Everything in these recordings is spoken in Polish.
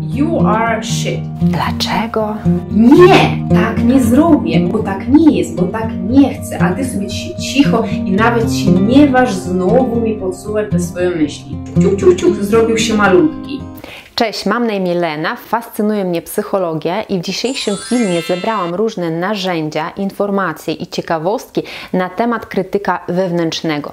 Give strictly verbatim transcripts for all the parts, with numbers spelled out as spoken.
You are shit. Dlaczego? Nie, tak nie zrobię, bo tak nie jest, bo tak nie chcę, a ty sobie się cicho i nawet się nie waż znowu mi podsuwać te swoje myśli. Ciuch, ciuch, ciuch, zrobił się malutki. Cześć, mam na imię Lena, fascynuje mnie psychologia i w dzisiejszym filmie zebrałam różne narzędzia, informacje i ciekawostki na temat krytyka wewnętrznego.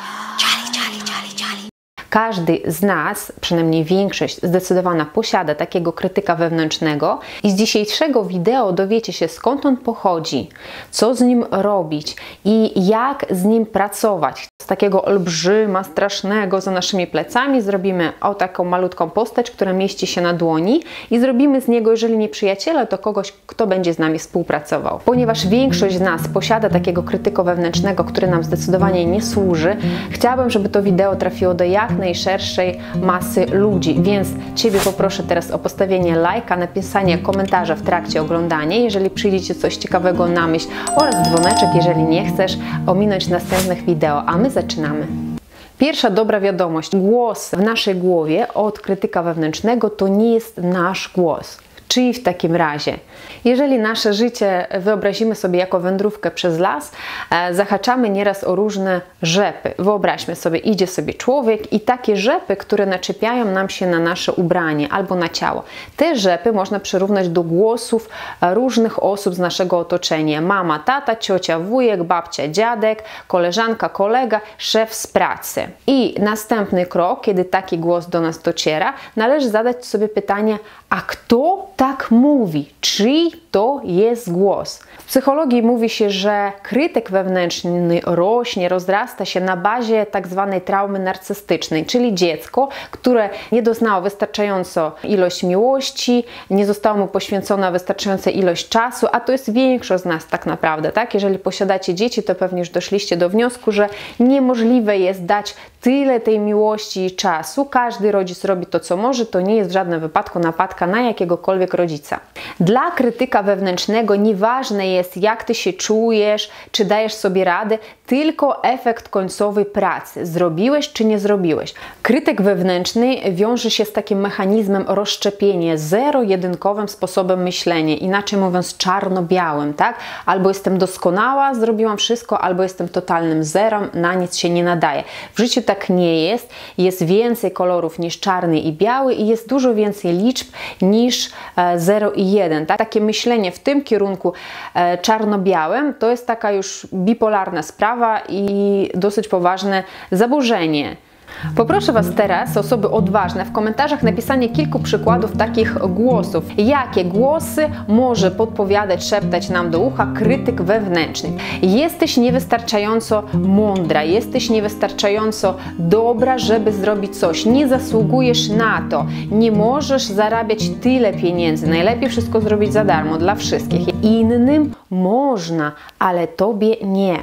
Każdy z nas, przynajmniej większość zdecydowana, posiada takiego krytyka wewnętrznego i z dzisiejszego wideo dowiecie się, skąd on pochodzi, co z nim robić i jak z nim pracować. Z takiego olbrzyma, strasznego za naszymi plecami zrobimy o taką malutką postać, która mieści się na dłoni i zrobimy z niego, jeżeli nie przyjaciela, to kogoś, kto będzie z nami współpracował. Ponieważ większość z nas posiada takiego krytyka wewnętrznego, który nam zdecydowanie nie służy, chciałabym, żeby to wideo trafiło do jak najszerszej masy ludzi, więc Ciebie poproszę teraz o postawienie lajka, napisanie komentarza w trakcie oglądania, jeżeli przyjdzie Ci coś ciekawego na myśl, oraz dzwoneczek, jeżeli nie chcesz ominąć następnych wideo, a my zaczynamy. Pierwsza dobra wiadomość. Głos w naszej głowie od krytyka wewnętrznego to nie jest nasz głos. Czyli w takim razie, jeżeli nasze życie wyobrazimy sobie jako wędrówkę przez las, e, zahaczamy nieraz o różne rzepy. Wyobraźmy sobie, idzie sobie człowiek i takie rzepy, które naczepiają nam się na nasze ubranie albo na ciało. Te rzepy można przyrównać do głosów różnych osób z naszego otoczenia. Mama, tata, ciocia, wujek, babcia, dziadek, koleżanka, kolega, szef z pracy. I następny krok, kiedy taki głos do nas dociera, należy zadać sobie pytanie, a kto tak mówi? Czyj to jest głos? W psychologii mówi się, że krytyk wewnętrzny rośnie, rozrasta się na bazie tak zwanej traumy narcystycznej, czyli dziecko, które nie doznało wystarczająco ilość miłości, nie została mu poświęcona wystarczająca ilość czasu, a to jest większość z nas tak naprawdę, tak? Jeżeli posiadacie dzieci, to pewnie już doszliście do wniosku, że niemożliwe jest dać tyle tej miłości i czasu. Każdy rodzic robi to, co może, to nie jest w żadnym wypadku napadka na jakiegokolwiek rodzica. Dla krytyka wewnętrznego nieważne jest, jak ty się czujesz, czy dajesz sobie radę, tylko efekt końcowy pracy. Zrobiłeś czy nie zrobiłeś. Krytyk wewnętrzny wiąże się z takim mechanizmem rozszczepienia, zero-jedynkowym sposobem myślenia, inaczej mówiąc czarno-białym, tak? Albo jestem doskonała, zrobiłam wszystko, albo jestem totalnym zerem, na nic się nie nadaje. W życiu tak nie jest. Jest więcej kolorów niż czarny i biały i jest dużo więcej liczb niż zero i jeden. Tak? Takie myślenie w tym kierunku e, czarno-białym to jest taka już bipolarna sprawa i dosyć poważne zaburzenie. Poproszę Was teraz, osoby odważne, w komentarzach napisanie kilku przykładów takich głosów. Jakie głosy może podpowiadać, szeptać nam do ucha krytyk wewnętrzny? Jesteś niewystarczająco mądra, jesteś niewystarczająco dobra, żeby zrobić coś. Nie zasługujesz na to, nie możesz zarabiać tyle pieniędzy. Najlepiej wszystko zrobić za darmo, dla wszystkich. Innym można, ale Tobie nie.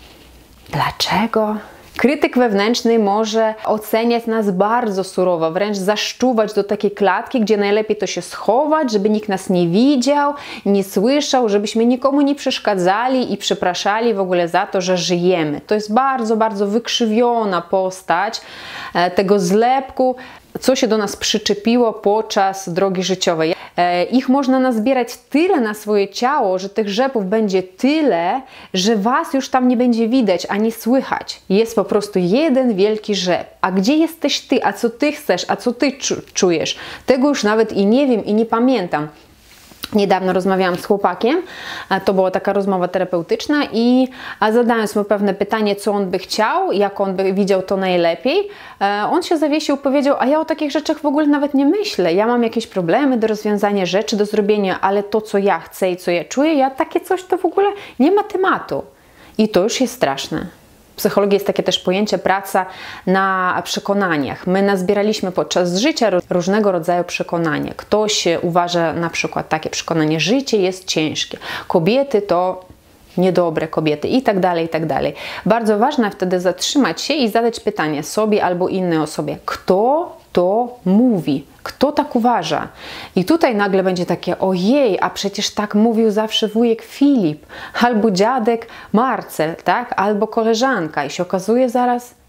Dlaczego? Krytyk wewnętrzny może oceniać nas bardzo surowo, wręcz zaszczuwać do takiej klatki, gdzie najlepiej to się schować, żeby nikt nas nie widział, nie słyszał, żebyśmy nikomu nie przeszkadzali i przepraszali w ogóle za to, że żyjemy. To jest bardzo, bardzo wykrzywiona postać tego zlepku, co się do nas przyczepiło podczas drogi życiowej. E, ich można nazbierać tyle na swoje ciało, że tych rzepów będzie tyle, że Was już tam nie będzie widać ani słychać. Jest po prostu jeden wielki rzep. A gdzie jesteś Ty? A co Ty chcesz? A co Ty czujesz? Tego już nawet i nie wiem i nie pamiętam. Niedawno rozmawiałam z chłopakiem, to była taka rozmowa terapeutyczna i zadając mu pewne pytanie, co on by chciał, jak on by widział to najlepiej, on się zawiesił, powiedział, a ja o takich rzeczach w ogóle nawet nie myślę, ja mam jakieś problemy do rozwiązania, rzeczy do zrobienia, ale to, co ja chcę i co ja czuję, ja takie coś, to w ogóle nie ma tematu. I to już jest straszne. W psychologii jest takie też pojęcie praca na przekonaniach. My nazbieraliśmy podczas życia różnego rodzaju przekonania. Ktoś uważa na przykład takie przekonanie, życie jest ciężkie, kobiety to niedobre kobiety i tak dalej, i tak dalej. Bardzo ważne wtedy zatrzymać się i zadać pytanie sobie albo innej osobie, kto to mówi, kto tak uważa. I tutaj nagle będzie takie, ojej, a przecież tak mówił zawsze wujek Filip, albo dziadek Marcel, tak? Albo koleżanka. I się okazuje zaraz,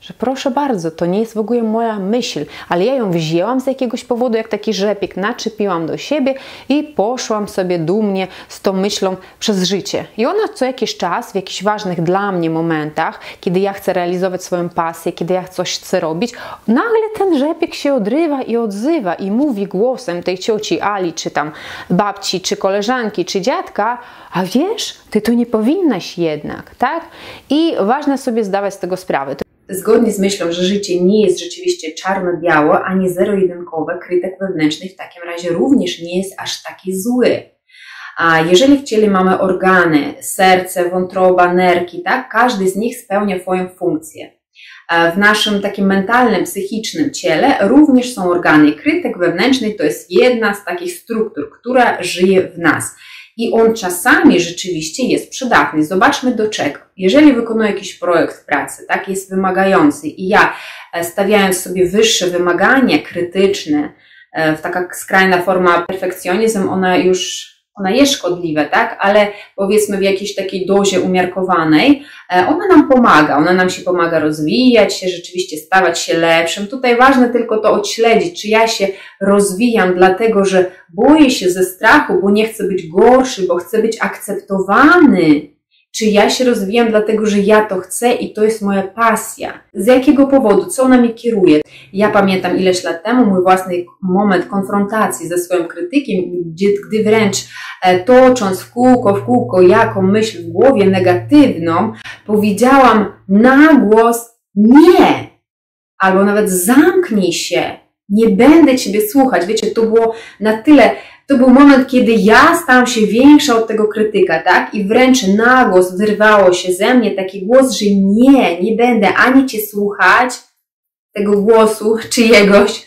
że proszę bardzo, to nie jest w ogóle moja myśl, ale ja ją wzięłam z jakiegoś powodu, jak taki rzepik, naczepiłam do siebie i poszłam sobie dumnie z tą myślą przez życie. I ona co jakiś czas, w jakichś ważnych dla mnie momentach, kiedy ja chcę realizować swoją pasję, kiedy ja coś chcę robić, nagle ten rzepik się odrywa i odzywa i mówi głosem tej cioci Ali, czy tam babci, czy koleżanki, czy dziadka, a wiesz, ty to nie powinnaś jednak, tak? I ważne sobie zdawać z tego sprawę. Zgodnie z myślą, że życie nie jest rzeczywiście czarno-białe, ani zero-jedynkowe, krytyk wewnętrzny w takim razie również nie jest aż taki zły. A jeżeli w ciele mamy organy, serce, wątroba, nerki, tak, każdy z nich spełnia swoją funkcję. W naszym takim mentalnym, psychicznym ciele również są organy. Krytyk wewnętrzny to jest jedna z takich struktur, która żyje w nas. I on czasami rzeczywiście jest przydatny. Zobaczmy do czego. Jeżeli wykonuję jakiś projekt w pracy, tak, jest wymagający i ja stawiając sobie wyższe wymagania krytyczne, w taka skrajna forma perfekcjonizm, ona już ona jest szkodliwa, tak, ale powiedzmy w jakiejś takiej dozie umiarkowanej, ona nam pomaga, ona nam się pomaga rozwijać się, rzeczywiście stawać się lepszym. Tutaj ważne tylko to odśledzić, czy ja się rozwijam dlatego, że boję się ze strachu, bo nie chcę być gorszy, bo chcę być akceptowany, czy ja się rozwijam dlatego, że ja to chcę i to jest moja pasja. Z jakiego powodu? Co ona mnie kieruje? Ja pamiętam ileś lat temu mój własny moment konfrontacji ze swoim krytykiem, gdzie, gdy wręcz tocząc w kółko, w kółko jaką myśl w głowie negatywną, powiedziałam na głos nie, albo nawet zamknij się, nie będę Ciebie słuchać. Wiecie, to było na tyle, to był moment, kiedy ja stałam się większa od tego krytyka, tak? I wręcz na głos wyrwało się ze mnie taki głos, że nie, nie będę ani Cię słuchać, tego głosu czyjegoś,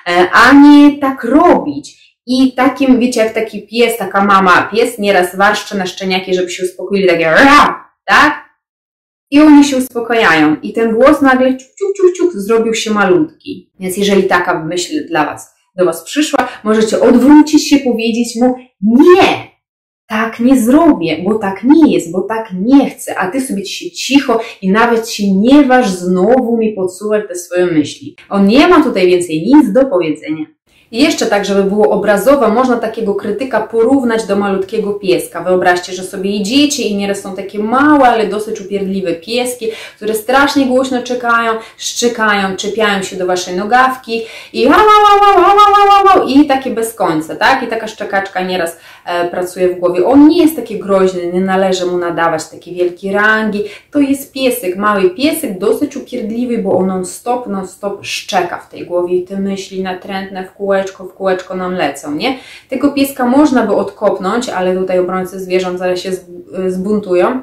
ani tak robić. I takim, wiecie, jak taki pies, taka mama, pies nieraz warszczy na szczeniaki, żeby się uspokoili, takie ra, tak? I oni się uspokajają. I ten głos nagle ciuk, ciuk, ciuk, ciuk, zrobił się malutki. Więc jeżeli taka myśl dla Was, do Was przyszła, możecie odwrócić się, powiedzieć mu nie, tak nie zrobię, bo tak nie jest, bo tak nie chcę, a Ty sobie się cicho i nawet się nie waż znowu mi podsuwać te swoje myśli. On nie ma tutaj więcej nic do powiedzenia. I jeszcze tak, żeby było obrazowo, można takiego krytyka porównać do malutkiego pieska. Wyobraźcie, że sobie idziecie i nieraz są takie małe, ale dosyć upierdliwe pieski, które strasznie głośno czekają, szczekają, czepiają się do Waszej nogawki i wow, wow, wow, wow, wow, i takie bez końca, tak? I taka szczekaczka nieraz e, pracuje w głowie. On nie jest taki groźny, nie należy mu nadawać takiej wielkiej rangi. To jest piesek, mały piesek, dosyć upierdliwy, bo on non stop, non stop szczeka w tej głowie i te myśli natrętne w kółeczko, w kółeczko nam lecą, nie? Tego pieska można by odkopnąć, ale tutaj obrońcy zwierząt zaraz się zbuntują.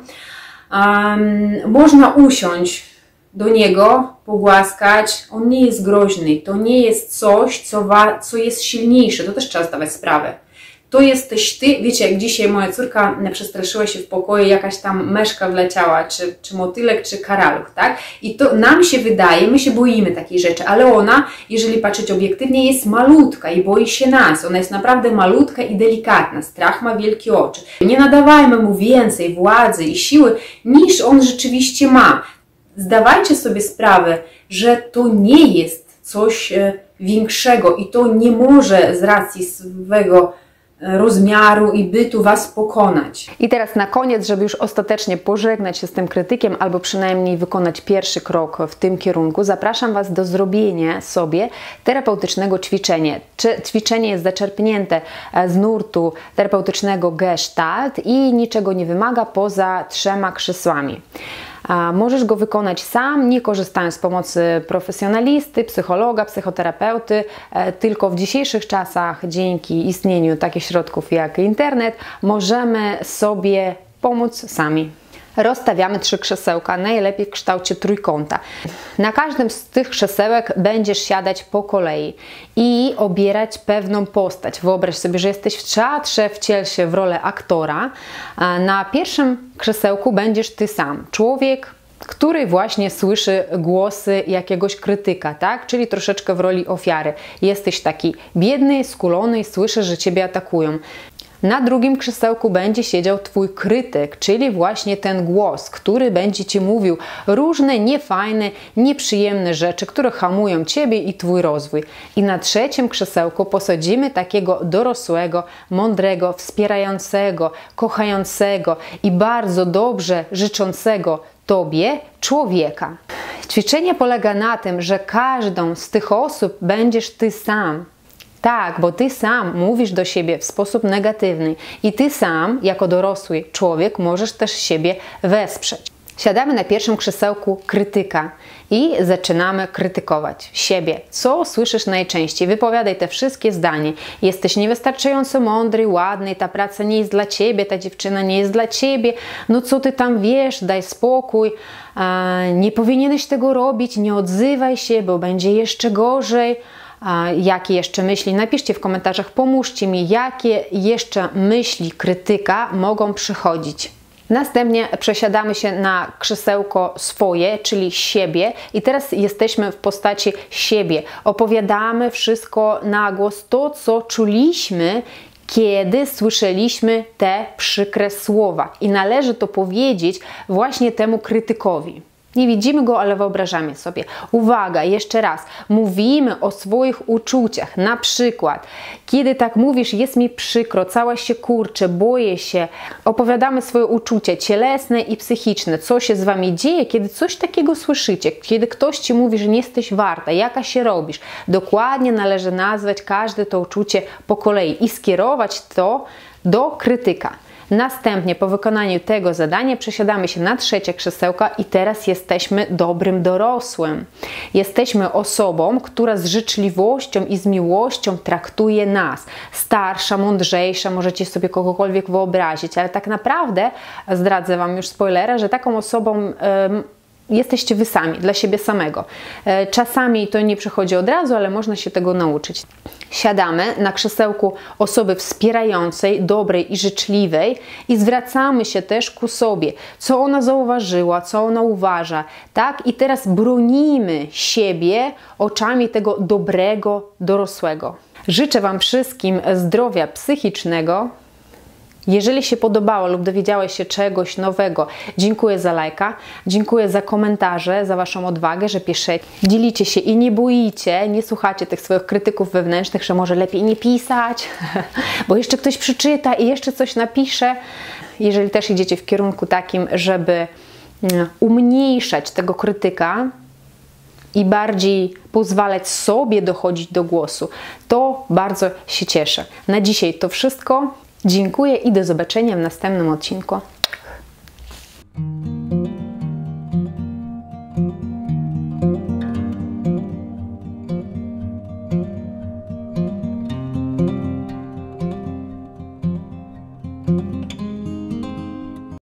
Um, można usiąść do niego, pogłaskać. On nie jest groźny. To nie jest coś, co, wa, co jest silniejsze. To też trzeba zdawać sprawę. To jesteś Ty. Wiecie, jak dzisiaj moja córka przestraszyła się w pokoju, jakaś tam meszka wleciała, czy, czy motylek, czy karaluch, tak? I to nam się wydaje, my się boimy takiej rzeczy, ale ona, jeżeli patrzeć obiektywnie, jest malutka i boi się nas. Ona jest naprawdę malutka i delikatna. Strach ma wielkie oczy. Nie nadawajmy mu więcej władzy i siły, niż on rzeczywiście ma. Zdawajcie sobie sprawę, że to nie jest coś większego i to nie może z racji swego rozmiaru i bytu Was pokonać. I teraz na koniec, żeby już ostatecznie pożegnać się z tym krytykiem albo przynajmniej wykonać pierwszy krok w tym kierunku, zapraszam Was do zrobienia sobie terapeutycznego ćwiczenia. Ćwiczenie jest zaczerpnięte z nurtu terapeutycznego Gestalt i niczego nie wymaga poza trzema krzesłami. Możesz go wykonać sam, nie korzystając z pomocy profesjonalisty, psychologa, psychoterapeuty, tylko w dzisiejszych czasach dzięki istnieniu takich środków jak internet możemy sobie pomóc sami. Rozstawiamy trzy krzesełka, najlepiej w kształcie trójkąta. Na każdym z tych krzesełek będziesz siadać po kolei i obierać pewną postać. Wyobraź sobie, że jesteś w teatrze, wciel się w rolę aktora. Na pierwszym krzesełku będziesz Ty sam, człowiek, który właśnie słyszy głosy jakiegoś krytyka, tak? Czyli troszeczkę w roli ofiary. Jesteś taki biedny, skulony i słyszysz, że Ciebie atakują. Na drugim krzesełku będzie siedział Twój krytyk, czyli właśnie ten głos, który będzie Ci mówił różne niefajne, nieprzyjemne rzeczy, które hamują Ciebie i Twój rozwój. I na trzecim krzesełku posadzimy takiego dorosłego, mądrego, wspierającego, kochającego i bardzo dobrze życzącego Tobie człowieka. Ćwiczenie polega na tym, że każdą z tych osób będziesz Ty sam. Tak, bo Ty sam mówisz do siebie w sposób negatywny i Ty sam, jako dorosły człowiek, możesz też siebie wesprzeć. Siadamy na pierwszym krzesełku krytyka i zaczynamy krytykować siebie. Co słyszysz najczęściej? Wypowiadaj te wszystkie zdania. Jesteś niewystarczająco mądry, ładny, ta praca nie jest dla Ciebie, ta dziewczyna nie jest dla Ciebie, no co Ty tam wiesz, daj spokój, nie powinieneś tego robić, nie odzywaj się, bo będzie jeszcze gorzej. Jakie jeszcze myśli? Napiszcie w komentarzach, pomóżcie mi, jakie jeszcze myśli krytyka mogą przychodzić. Następnie przesiadamy się na krzesełko swoje, czyli siebie i teraz jesteśmy w postaci siebie. Opowiadamy wszystko na głos, to co czuliśmy, kiedy słyszeliśmy te przykre słowa. I należy to powiedzieć właśnie temu krytykowi. Nie widzimy go, ale wyobrażamy sobie. Uwaga, jeszcze raz. Mówimy o swoich uczuciach. Na przykład, kiedy tak mówisz, jest mi przykro, cała się kurczę, boję się. Opowiadamy swoje uczucia cielesne i psychiczne. Co się z Wami dzieje, kiedy coś takiego słyszycie. Kiedy ktoś Ci mówi, że nie jesteś warta, jaka się robisz. Dokładnie należy nazwać każde to uczucie po kolei i skierować to do krytyka. Następnie po wykonaniu tego zadania przesiadamy się na trzecie krzesełka i teraz jesteśmy dobrym dorosłym. Jesteśmy osobą, która z życzliwością i z miłością traktuje nas. Starsza, mądrzejsza, możecie sobie kogokolwiek wyobrazić, ale tak naprawdę, zdradzę Wam już spoilera, że taką osobą Yy, jesteście Wy sami, dla siebie samego. Czasami to nie przychodzi od razu, ale można się tego nauczyć. Siadamy na krzesełku osoby wspierającej, dobrej i życzliwej i zwracamy się też ku sobie, co ona zauważyła, co ona uważa, tak? I teraz bronimy siebie oczami tego dobrego, dorosłego. Życzę Wam wszystkim zdrowia psychicznego. Jeżeli się podobało lub dowiedziałeś się czegoś nowego, dziękuję za lajka, dziękuję za komentarze, za Waszą odwagę, że piszecie, dzielicie się i nie boicie, nie słuchacie tych swoich krytyków wewnętrznych, że może lepiej nie pisać, bo jeszcze ktoś przeczyta i jeszcze coś napisze. Jeżeli też idziecie w kierunku takim, żeby umniejszać tego krytyka i bardziej pozwalać sobie dochodzić do głosu, to bardzo się cieszę. Na dzisiaj to wszystko. Dziękuję i do zobaczenia w następnym odcinku.